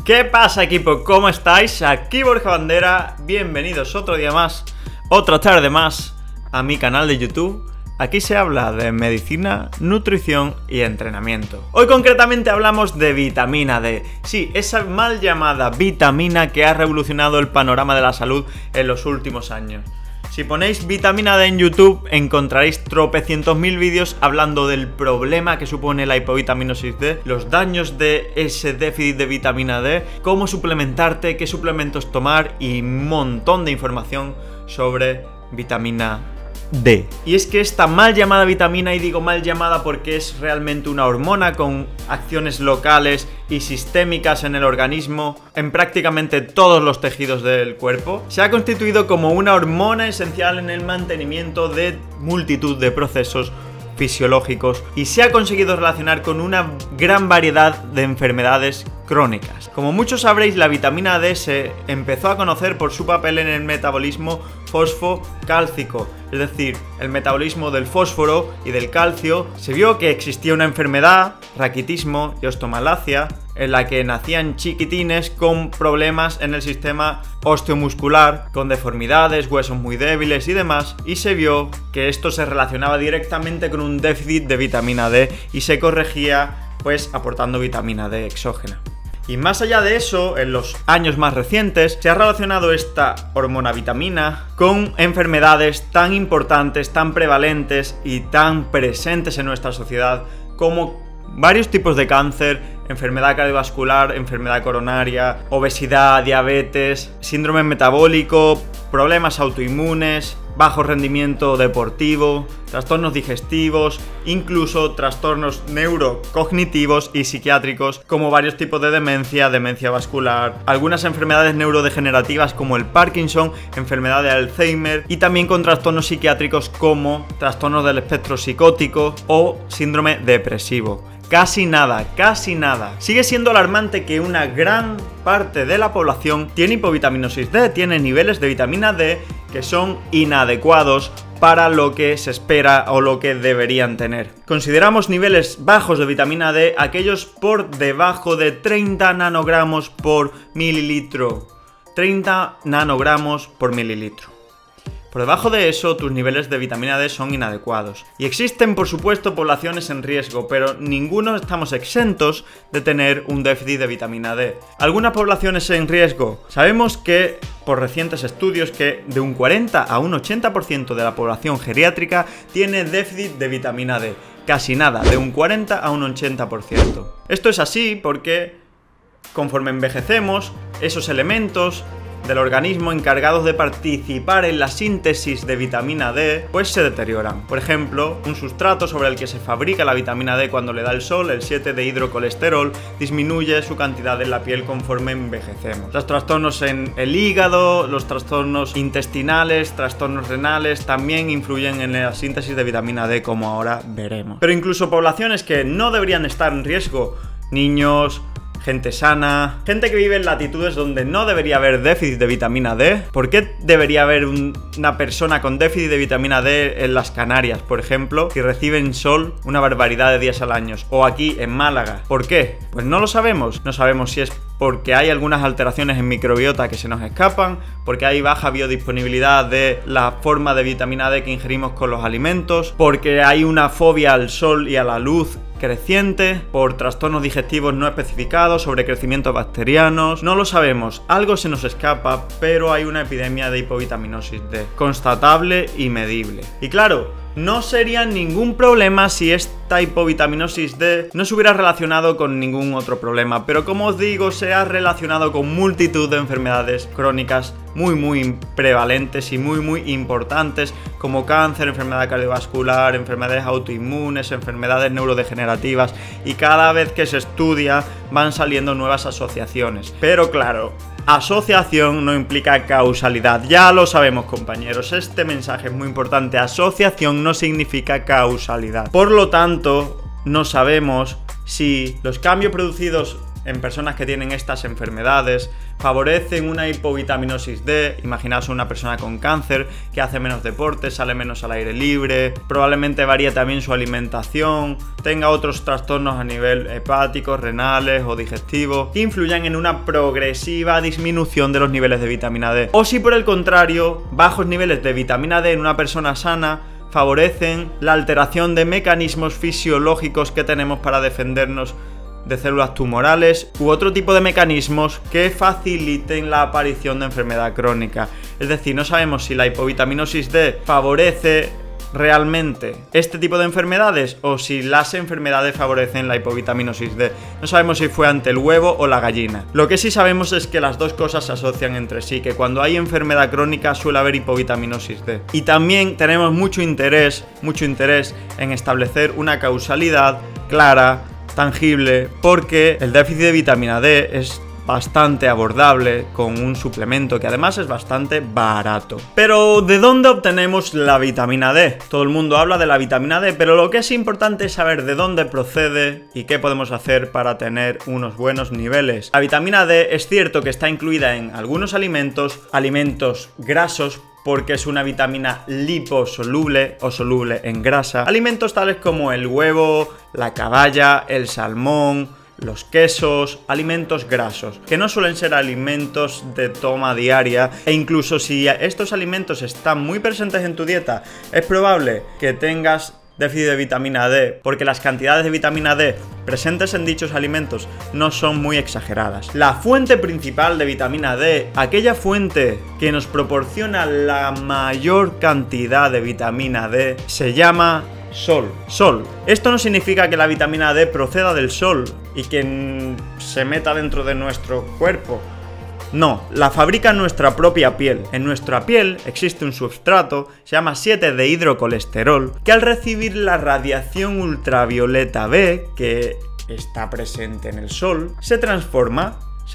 ¿Qué pasa, equipo? ¿Cómo estáis? Aquí Borja Bandera, bienvenidos otro día más, otra tarde más a mi canal de YouTube. Aquí se habla de medicina, nutrición y entrenamiento. Hoy concretamente hablamos de vitamina D. Sí, esa mal llamada vitamina que ha revolucionado el panorama de la salud en los últimos años. Si ponéis vitamina D en YouTube encontraréis tropecientos mil vídeos hablando del problema que supone la hipovitaminosis D, los daños de ese déficit de vitamina D, cómo suplementarte, qué suplementos tomar y un montón de información sobre vitamina D. Y es que esta mal llamada vitamina, y digo mal llamada porque es realmente una hormona con acciones locales y sistémicas en el organismo, en prácticamente todos los tejidos del cuerpo, se ha constituido como una hormona esencial en el mantenimiento de multitud de procesos fisiológicos y se ha conseguido relacionar con una gran variedad de enfermedades crónicas. Como muchos sabréis, la vitamina D se empezó a conocer por su papel en el metabolismo fosfocálcico, es decir, el metabolismo del fósforo y del calcio. Se vio que existía una enfermedad, raquitismo y osteomalacia, en la que nacían chiquitines con problemas en el sistema osteomuscular, con deformidades, huesos muy débiles y demás, y se vio que esto se relacionaba directamente con un déficit de vitamina D y se corregía pues aportando vitamina D exógena. Y más allá de eso, en los años más recientes, se ha relacionado esta hormona vitamina con enfermedades tan importantes, tan prevalentes y tan presentes en nuestra sociedad como varios tipos de cáncer, enfermedad cardiovascular, enfermedad coronaria, obesidad, diabetes, síndrome metabólico, problemas autoinmunes, bajo rendimiento deportivo, trastornos digestivos, incluso trastornos neurocognitivos y psiquiátricos como varios tipos de demencia, demencia vascular, algunas enfermedades neurodegenerativas como el Parkinson, enfermedad de Alzheimer y también con trastornos psiquiátricos como trastornos del espectro psicótico o síndrome depresivo. Casi nada, casi nada. Sigue siendo alarmante que una gran parte de la población tiene hipovitaminosis D, tiene niveles de vitamina D que son inadecuados para lo que se espera o lo que deberían tener. Consideramos niveles bajos de vitamina D aquellos por debajo de 30 nanogramos por mililitro. 30 nanogramos por mililitro. Por debajo de eso, tus niveles de vitamina D son inadecuados. Y existen, por supuesto, poblaciones en riesgo, pero ninguno estamos exentos de tener un déficit de vitamina D. Algunas poblaciones en riesgo. Sabemos que, por recientes estudios, que de un 40 a un 80% de la población geriátrica tiene déficit de vitamina D. Casi nada, de un 40 a un 80%. Esto es así porque, conforme envejecemos, esos elementos del organismo encargados de participar en la síntesis de vitamina D, pues se deterioran. Por ejemplo, un sustrato sobre el que se fabrica la vitamina D cuando le da el sol, el 7-dehidrocolesterol, disminuye su cantidad en la piel conforme envejecemos. Los trastornos en el hígado, los trastornos intestinales, trastornos renales también influyen en la síntesis de vitamina D, como ahora veremos. Pero incluso poblaciones que no deberían estar en riesgo, niños, gente sana, gente que vive en latitudes donde no debería haber déficit de vitamina D. ¿Por qué debería haber una persona con déficit de vitamina D en las Canarias, por ejemplo, si reciben sol una barbaridad de días al año? O aquí en Málaga. ¿Por qué? Pues no lo sabemos. No sabemos si es porque hay algunas alteraciones en microbiota que se nos escapan, porque hay baja biodisponibilidad de la forma de vitamina D que ingerimos con los alimentos, porque hay una fobia al sol y a la luz creciente, por trastornos digestivos no especificados, sobre crecimientos bacterianos. No lo sabemos, algo se nos escapa, pero hay una epidemia de hipovitaminosis D, constatable y medible. Y claro, no sería ningún problema si esta hipovitaminosis D no se hubiera relacionado con ningún otro problema, pero como os digo, se ha relacionado con multitud de enfermedades crónicas muy prevalentes y muy importantes, como cáncer, enfermedad cardiovascular, enfermedades autoinmunes, enfermedades neurodegenerativas, y cada vez que se estudia van saliendo nuevas asociaciones. Pero claro, asociación no implica causalidad, ya lo sabemos, compañeros, este mensaje es muy importante. Asociación no significa causalidad. Por lo tanto, no sabemos si los cambios producidos en personas que tienen estas enfermedades favorecen una hipovitaminosis D. Imaginaos una persona con cáncer que hace menos deporte, sale menos al aire libre, probablemente varíe también su alimentación, tenga otros trastornos a nivel hepático, renales o digestivos que influyan en una progresiva disminución de los niveles de vitamina D. O si por el contrario, bajos niveles de vitamina D en una persona sana favorecen la alteración de mecanismos fisiológicos que tenemos para defendernos de células tumorales u otro tipo de mecanismos que faciliten la aparición de enfermedad crónica. Es decir, no sabemos si la hipovitaminosis D favorece realmente este tipo de enfermedades o si las enfermedades favorecen la hipovitaminosis D. No sabemos si fue ante el huevo o la gallina. Lo que sí sabemos es que las dos cosas se asocian entre sí, que cuando hay enfermedad crónica suele haber hipovitaminosis D. Y también tenemos mucho interés en establecer una causalidad clara, tangible, porque el déficit de vitamina D es bastante abordable con un suplemento que además es bastante barato. Pero ¿de dónde obtenemos la vitamina D? Todo el mundo habla de la vitamina D, pero lo que es importante es saber de dónde procede y qué podemos hacer para tener unos buenos niveles. La vitamina D es cierto que está incluida en algunos alimentos grasos, porque es una vitamina liposoluble o soluble en grasa. Alimentos tales como el huevo, la caballa, el salmón, los quesos, alimentos grasos, que no suelen ser alimentos de toma diaria, e incluso si estos alimentos están muy presentes en tu dieta, es probable que tengas déficit de vitamina D, porque las cantidades de vitamina D presentes en dichos alimentos no son muy exageradas. La fuente principal de vitamina D, aquella fuente que nos proporciona la mayor cantidad de vitamina D, se llama sol. Esto no significa que la vitamina D proceda del sol y que se meta dentro de nuestro cuerpo. No, la fabrica nuestra propia piel. En nuestra piel existe un substrato, se llama 7-dehidrocolesterol, que al recibir la radiación ultravioleta B, que está presente en el sol, se transforma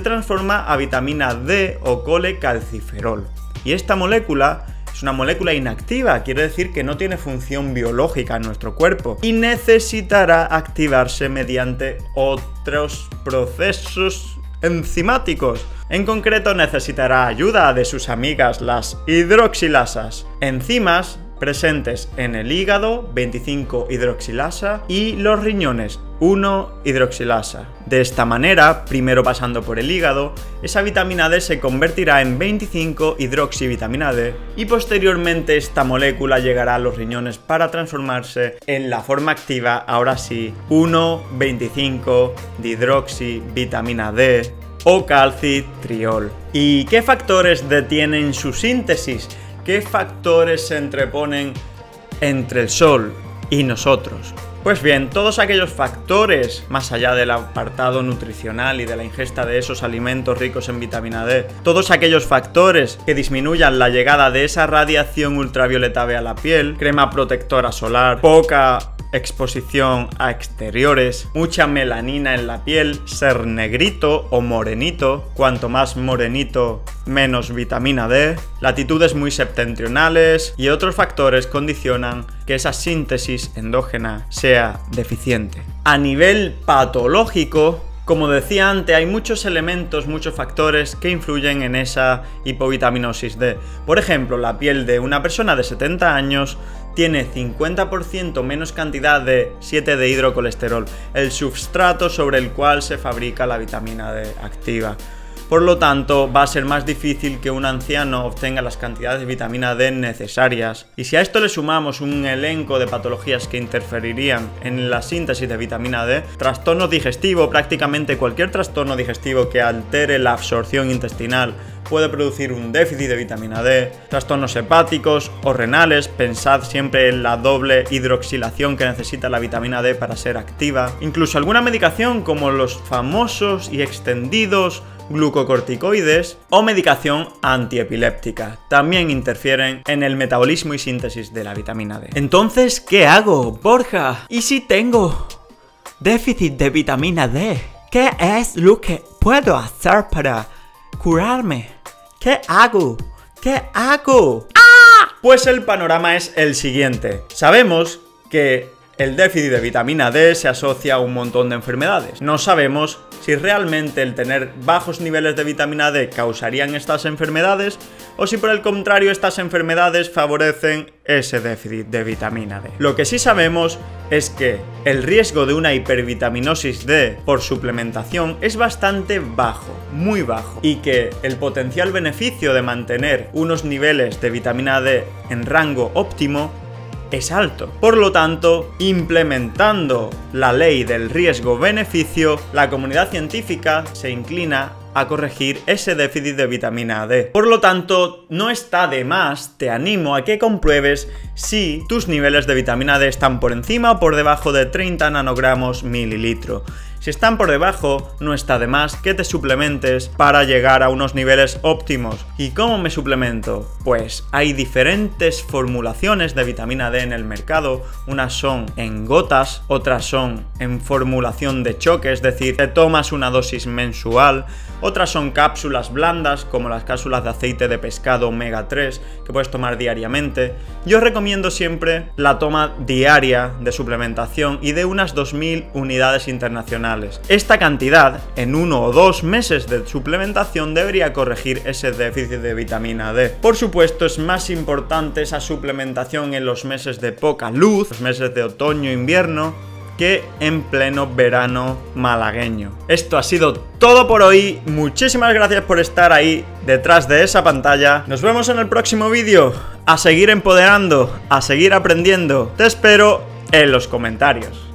a vitamina D o colecalciferol. Y esta molécula es una molécula inactiva, quiere decir que no tiene función biológica en nuestro cuerpo y necesitará activarse mediante otros procesos enzimáticos. En concreto necesitará ayuda de sus amigas las hidroxilasas, enzimas presentes en el hígado, 25-hidroxilasa, y los riñones, 1-hidroxilasa. De esta manera, primero pasando por el hígado, esa vitamina D se convertirá en 25-hidroxivitamina D y posteriormente esta molécula llegará a los riñones para transformarse en la forma activa, ahora sí, 1,25-dihidroxivitamina D o calcitriol. ¿Y qué factores detienen su síntesis? ¿Qué factores se entreponen entre el sol y nosotros? Pues bien, todos aquellos factores, más allá del apartado nutricional y de la ingesta de esos alimentos ricos en vitamina D, todos aquellos factores que disminuyan la llegada de esa radiación ultravioleta B a la piel, crema protectora solar, poca exposición a exteriores, mucha melanina en la piel, ser negrito o morenito, cuanto más morenito menos vitamina D, latitudes muy septentrionales y otros factores condicionan que esa síntesis endógena sea deficiente. A nivel patológico, como decía antes, hay muchos elementos, muchos factores que influyen en esa hipovitaminosis D. Por ejemplo, la piel de una persona de 70 años tiene 50% menos cantidad de 7-dehidrocolesterol, el substrato sobre el cual se fabrica la vitamina D activa. Por lo tanto, va a ser más difícil que un anciano obtenga las cantidades de vitamina D necesarias. Y si a esto le sumamos un elenco de patologías que interferirían en la síntesis de vitamina D, trastorno digestivo, prácticamente cualquier trastorno digestivo que altere la absorción intestinal puede producir un déficit de vitamina D, trastornos hepáticos o renales, pensad siempre en la doble hidroxilación que necesita la vitamina D para ser activa, incluso alguna medicación como los famosos y extendidos glucocorticoides o medicación antiepiléptica también interfieren en el metabolismo y síntesis de la vitamina D. Entonces, ¿qué hago, Borja? ¿Y si tengo déficit de vitamina D? ¿Qué es lo que puedo hacer para curarme? ¿Qué hago? ¿Qué hago? ¡Ah! Pues el panorama es el siguiente. Sabemos que el déficit de vitamina D se asocia a un montón de enfermedades. No sabemos si realmente el tener bajos niveles de vitamina D causarían estas enfermedades o si por el contrario estas enfermedades favorecen ese déficit de vitamina D. Lo que sí sabemos es que el riesgo de una hipervitaminosis D por suplementación es bastante bajo, muy bajo, y que el potencial beneficio de mantener unos niveles de vitamina D en rango óptimo es alto. Por lo tanto, implementando la ley del riesgo-beneficio, la comunidad científica se inclina a corregir ese déficit de vitamina D. Por lo tanto, no está de más, te animo a que compruebes si tus niveles de vitamina D están por encima o por debajo de 30 nanogramos mililitro. Si están por debajo, no está de más que te suplementes para llegar a unos niveles óptimos. ¿Y cómo me suplemento? Pues hay diferentes formulaciones de vitamina D en el mercado. Unas son en gotas, otras son en formulación de choque, es decir, te tomas una dosis mensual. Otras son cápsulas blandas, como las cápsulas de aceite de pescado omega 3, que puedes tomar diariamente. Yo recomiendo siempre la toma diaria de suplementación y de unas 2000 unidades internacionales. Esta cantidad, en 1 o 2 meses de suplementación, debería corregir ese déficit de vitamina D. Por supuesto, es más importante esa suplementación en los meses de poca luz, los meses de otoño-invierno, que en pleno verano malagueño. Esto ha sido todo por hoy. Muchísimas gracias por estar ahí detrás de esa pantalla. Nos vemos en el próximo vídeo. A seguir empoderando, a seguir aprendiendo. Te espero en los comentarios.